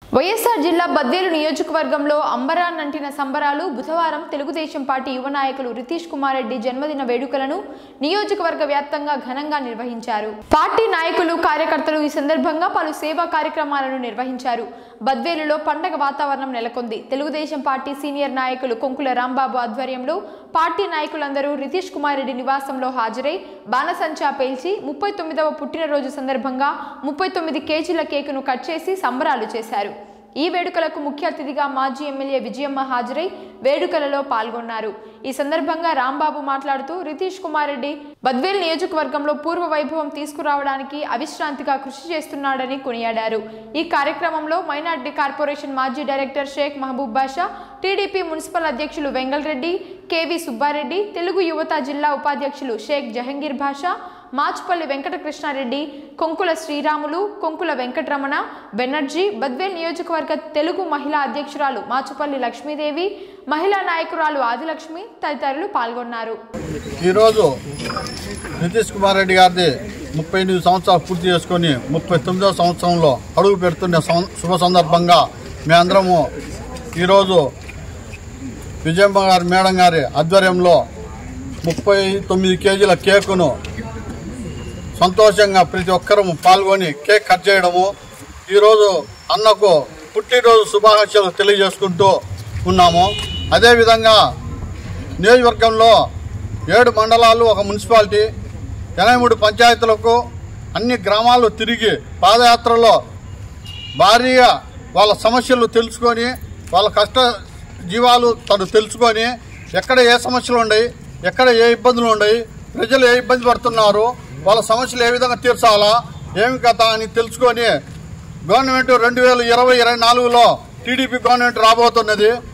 వైఎస్ఆర్ జిల్లా బద్వేలు నియోజకవర్గంలో అంబరాన్నంటిన సంబరాలు బుధవారం తెలుగుదేశం పార్టీ యువ నాయకులు రితీష్ కుమార్ రెడ్డి జన్మదిన వేడుకలను నియోజకవర్గ వ్యాప్తంగా ఘనంగా నిర్వహించారు. పార్టీ నాయకులు కార్యకర్తలు ఈ సందర్భంగా పలు సేవా కార్యక్రమాలను నిర్వహించారు. బద్వేలులో పండగ వాతావరణం నెలకొంది. తెలుగుదేశం పార్టీ సీనియర్ నాయకులు కొంకుల రాంబాబు ఆధ్వర్యంలో పార్టీ నాయకులందరూ రితీష్ కుమార్ రెడ్డి నివాసంలో హాజరై బాణసంచా పేల్చి 39వ పుట్టినరోజు సందర్భంగా 39 కేజీల కేకును కట్ చేసి సంబరాలు చేశారు. ఈ వేడుకలకు ముఖ్య అతిథిగా మాజీ ఎమ్మెల్యే విజయమ్మ హాజరై వేడుకలలో పాల్గొన్నారు. ఈ సందర్భంగా రాంబాబు మాట్లాడుతూ రితీష్ కుమార్ రెడ్డి బద్వేల్ నియోజకవర్గంలో పూర్వ వైభవం తీసుకురావడానికి అవిశ్రాంతిగా కృషి చేస్తున్నాడని కొనియాడారు. ఈ కార్యక్రమంలో మైనార్టీ కార్పొరేషన్ మాజీ director Sheikh Mahaboob Basha, TDP municipal అధ్యక్షులు వెంగల్ రెడ్డి, కేవి సుబ్బారెడ్డి, తెలుగు యువత జిల్లా ఉపాధ్యక్షులు షేక్ జహంగీర్ బాషా, మాచుపల్లి వెంకటకృష్ణారెడ్డి, కొంకుల శ్రీరాములు, కొంకుల వెంకటరమణ బెనర్జీ, బద్వేల్ నియోజకవర్గ తెలుగు మహిళా అధ్యక్షురాలు మాచుపల్లి లక్ష్మీదేవి, మహిళా నాయకురాలు ఆదిలక్ష్మి తదితరులు పాల్గొన్నారు. ఈరోజు రితీష్ కుమార్ రెడ్డి గారిది 38 సంవత్సరాలు పూర్తి చేసుకొని 39వ సంవత్సరంలో అడుగు పెడుతున్న శుభ సందర్భంగా మేమందరము ఈరోజు విజయమ్మ గారి మేడం గారి ఆధ్వర్యంలో 39 కేజీల కేకును సంతోషంగా ప్రతి ఒక్కరూ పాల్గొని కేక్ కట్ చేయడము, ఈరోజు అన్నకు పుట్టినరోజు శుభాకాంక్షలు తెలియజేసుకుంటూ ఉన్నాము. అదేవిధంగా నియోజకవర్గంలో 7 మండలాలు, ఒక మున్సిపాలిటీ, 83 పంచాయతీలకు అన్ని గ్రామాలు తిరిగి పాదయాత్రలో భారీగా వాళ్ళ సమస్యలు తెలుసుకొని, వాళ్ళ కష్ట జీవాలు తను తెలుసుకొని, ఎక్కడ ఏ సమస్యలు ఉన్నాయి, ఎక్కడ ఏ ఇబ్బందులు ఉన్నాయి, ప్రజలు ఏ ఇబ్బంది పడుతున్నారు, వాళ్ళ సమస్యలు ఏ విధంగా తీర్చాలా, ఏమి కథ అని తెలుసుకొని గవర్నమెంట్ 2020-24లో టీడీపీ గవర్నమెంట్ రాబోతున్నది.